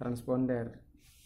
transponder.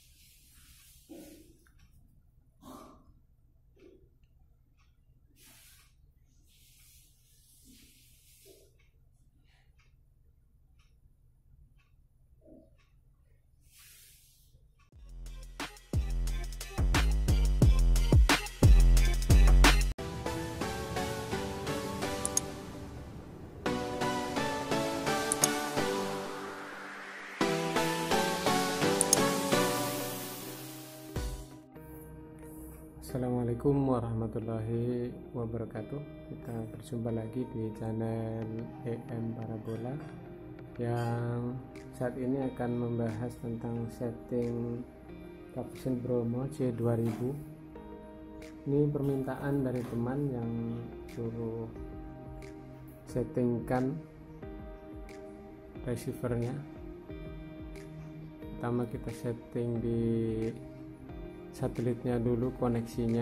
Assalamualaikum warahmatullahi wabarakatuh. Kita berjumpa lagi di channel EM Parabola yang saat ini akan membahas tentang setting Caption Bromo C2000. Ini permintaan dari teman yang suruh settingkan receivernya. Pertama kita setting di satelitnya dulu, koneksinya.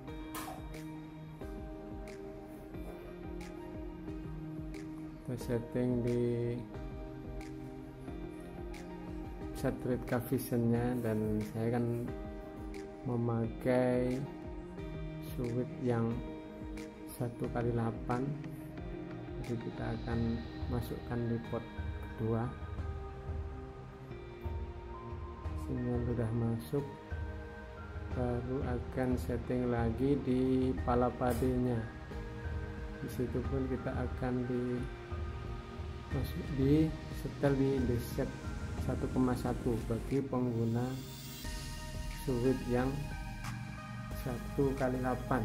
Kita setting di satelit Cavisionnya, dan saya kan memakai switch yang 1x8, jadi kita akan masukkan di port kedua. Sinyal sudah masuk, baru akan setting lagi di pala padenya. Di situ pun kita akan di setel di set 1,1 bagi pengguna switch yang 1x8.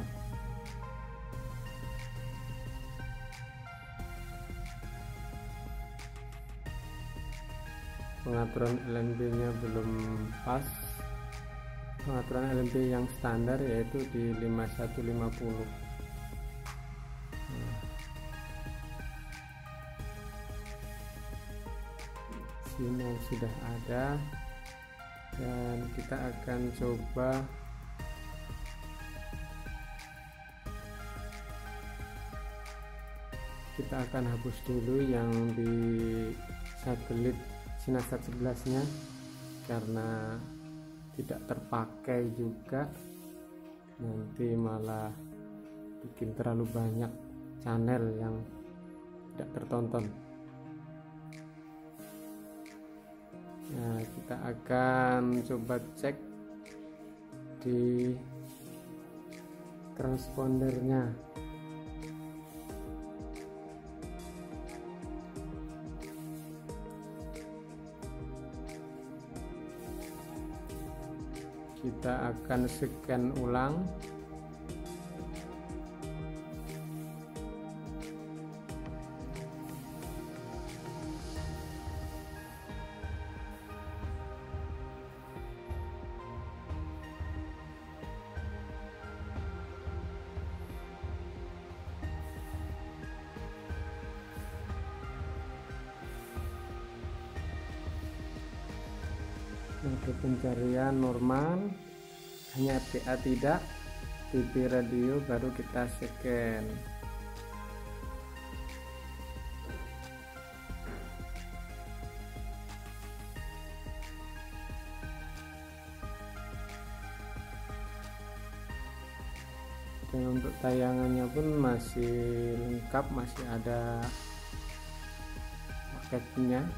Pengaturan LNB nya belum pas. Pengaturan LNB yang standar yaitu di 5150. Sinyal sudah ada, dan kita akan coba hapus dulu yang di satelit Sinasat 11 nya karena tidak terpakai juga, nanti malah bikin terlalu banyak channel yang tidak tertonton. Nah, kita akan coba cek di transpondernya. Kita akan scan ulang. Untuk pencarian normal, hanya FPA tidak, TV radio baru kita scan. Dan untuk tayangannya pun masih lengkap, masih ada paketnya.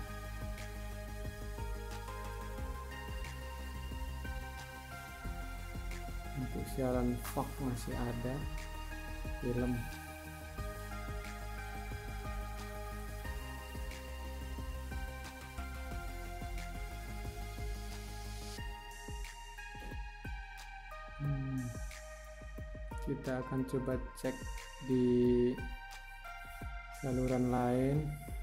Untuk siaran Fox masih ada film. Kita akan coba cek di saluran lain.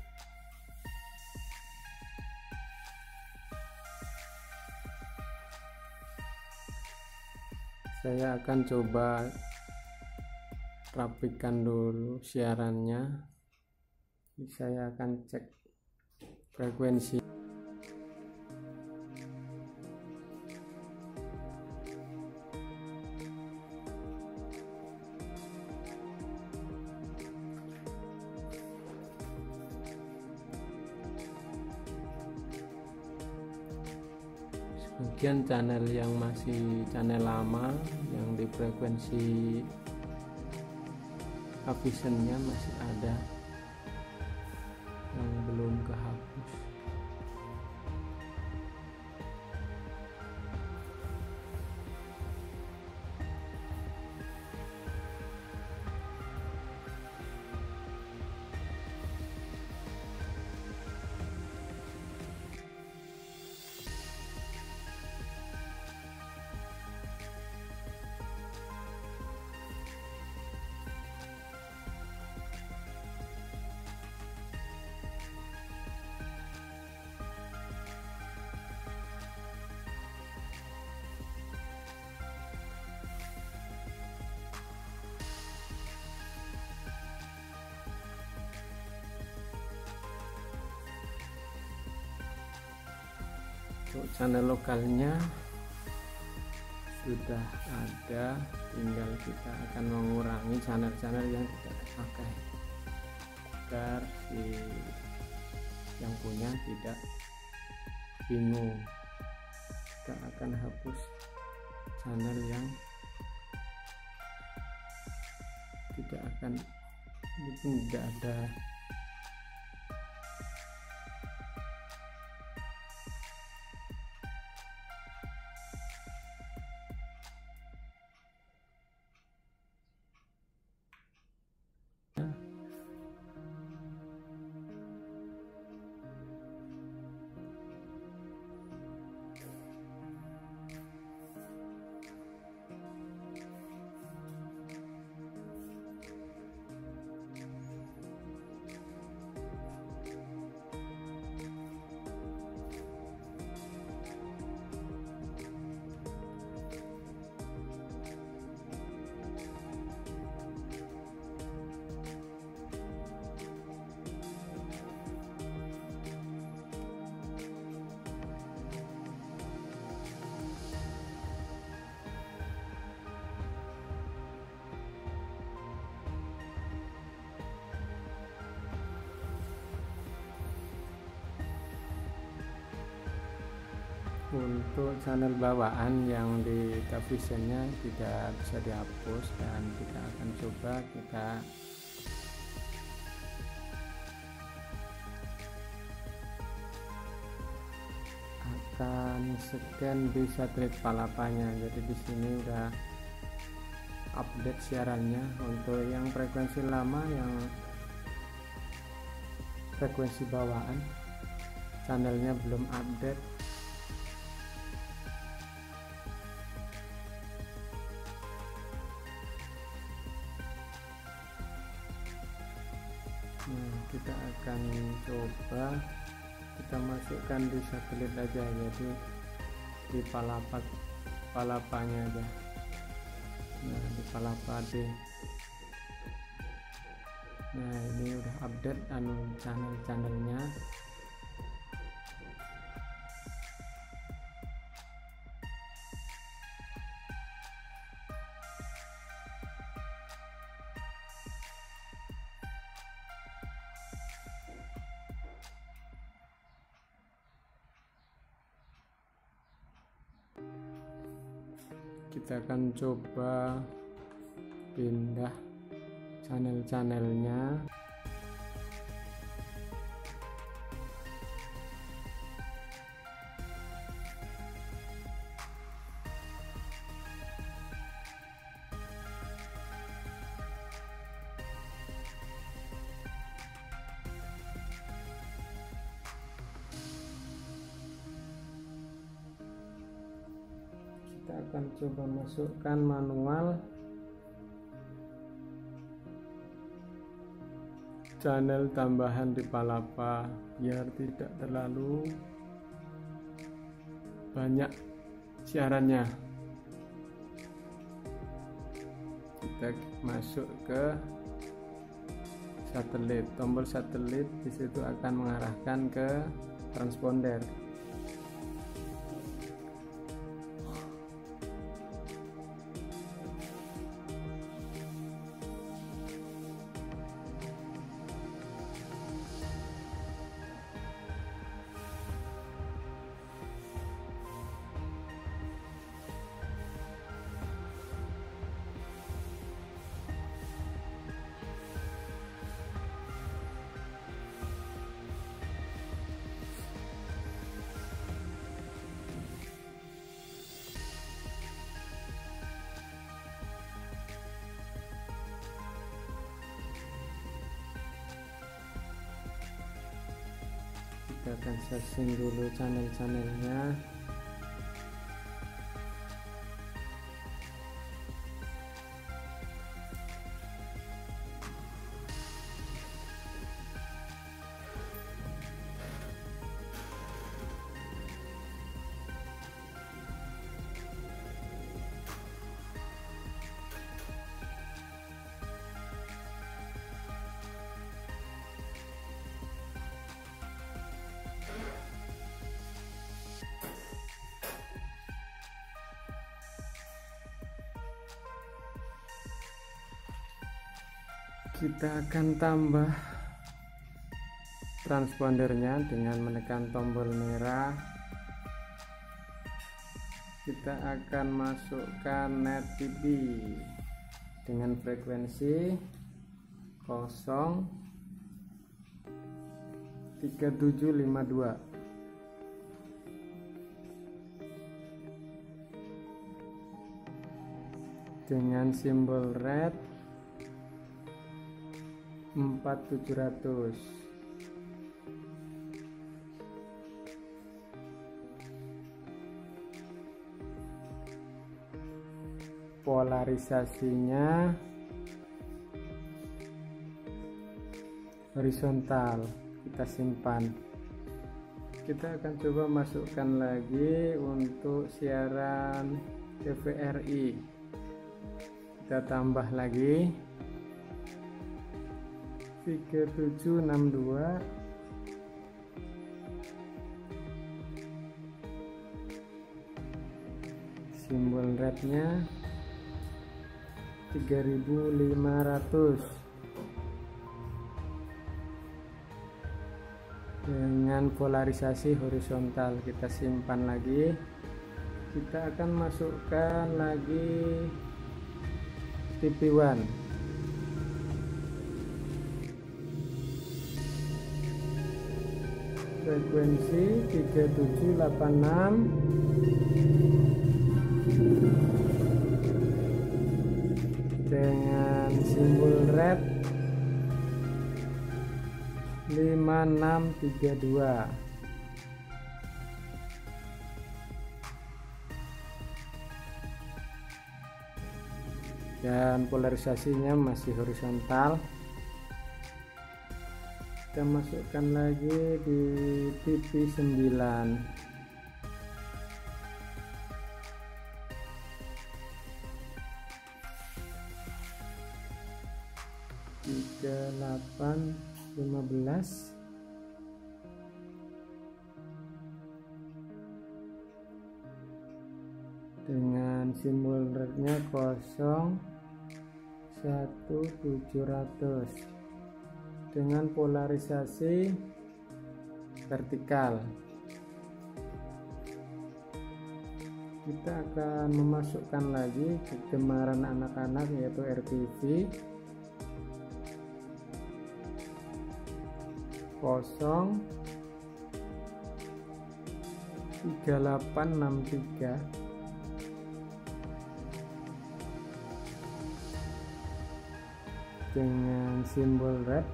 Saya akan coba rapikan dulu siarannya. Saya akan cek frekuensi. Sebagian channel yang masih channel lama yang di frekuensi Visionnya masih ada yang belum kehapus. Untuk channel lokalnya sudah ada, tinggal kita akan mengurangi channel-channel yang tidak terpakai agar si yang punya tidak bingung. Kita akan hapus channel yang tidak ada. Untuk channel bawaan yang di Visionnya tidak bisa dihapus, dan kita akan coba kita akan scan di satelit Palapanya. Jadi di sini udah update siarannya. Untuk yang frekuensi lama, yang frekuensi bawaan, channelnya belum update. Nah, kita akan coba kita masukkan di satelit aja, jadi di Palapanya aja. Nah, di Palapa-D. Nah, ini udah update channel-channelnya. Kita akan coba pindah channel-channelnya. Kita akan coba masukkan manual channel tambahan di Palapa biar tidak terlalu banyak siarannya. Kita masuk ke satelit, tombol satelit di situ akan mengarahkan ke transponder. kita akan searching dulu channel-channelnya. Kita akan tambah transpondernya dengan menekan tombol merah. Kita akan masukkan net TV dengan frekuensi 03752 dengan simbol red 4700. Polarisasinya horizontal. Kita simpan. Kita akan coba masukkan lagi untuk siaran TVRI. Kita tambah lagi 3762 simbol rednya 3500 dengan polarisasi horizontal. Kita simpan lagi. Kita akan masukkan lagi TV One. Frekuensi 3786 dengan simbol red 5632. Dan polarisasinya masih horizontal. Kita masukkan lagi di TV 9. Tiga 815 dengan simbol rednya 01700 dengan polarisasi vertikal. Kita akan memasukkan lagi kegemaran anak-anak, yaitu RTV 03863 dengan simbol red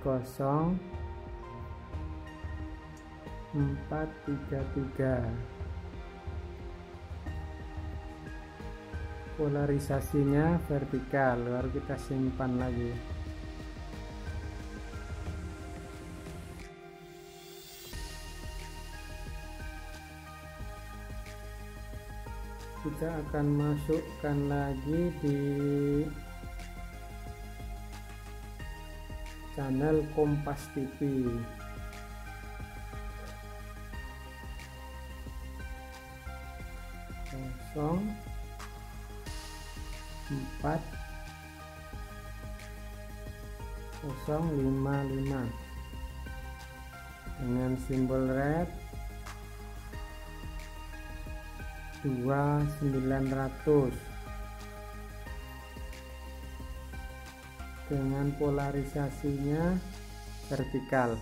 0433. Polarisasinya vertikal. Lalu kita simpan lagi. Kita akan masukkan lagi di channel Kompas TV. Kosong 4055 dengan simbol red 2900 dengan polarisasinya vertikal.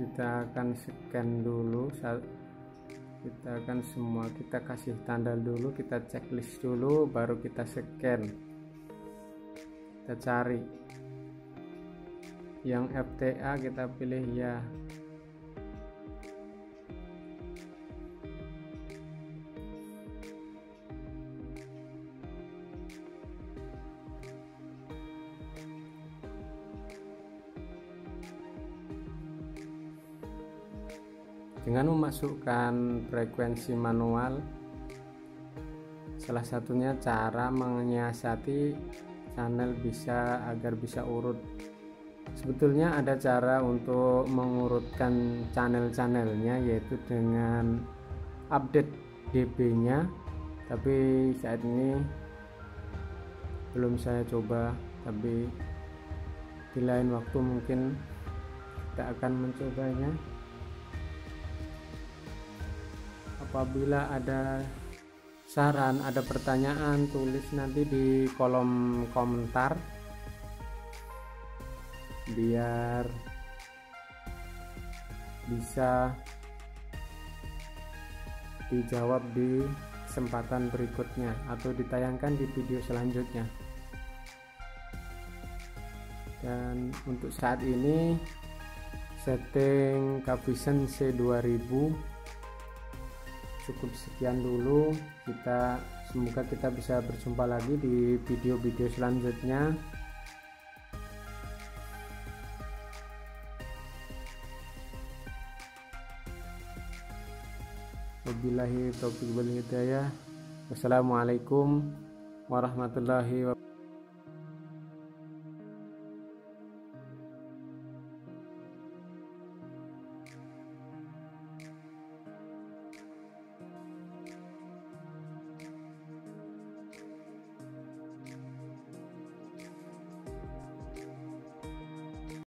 kita akan scan dulu, kita akan semua kita kasih tanda dulu, kita checklist dulu, baru kita scan, kita cari yang FTA, kita pilih ya. Dengan memasukkan frekuensi manual, salah satunya cara menyiasati channel agar bisa urut. Sebetulnya ada cara untuk mengurutkan channel-channelnya, yaitu dengan update DB-nya, tapi saat ini belum saya coba, tapi di lain waktu mungkin kita akan mencobanya. Apabila ada saran, ada pertanyaan, tulis nanti di kolom komentar biar bisa dijawab di kesempatan berikutnya atau ditayangkan di video selanjutnya. Dan untuk saat ini setting Cavision C2000 cukup sekian dulu. Semoga kita bisa berjumpa lagi di video-video selanjutnya. Wabillahi taufiq wal hidayah. Wassalamualaikum warahmatullahi wabarakatuh.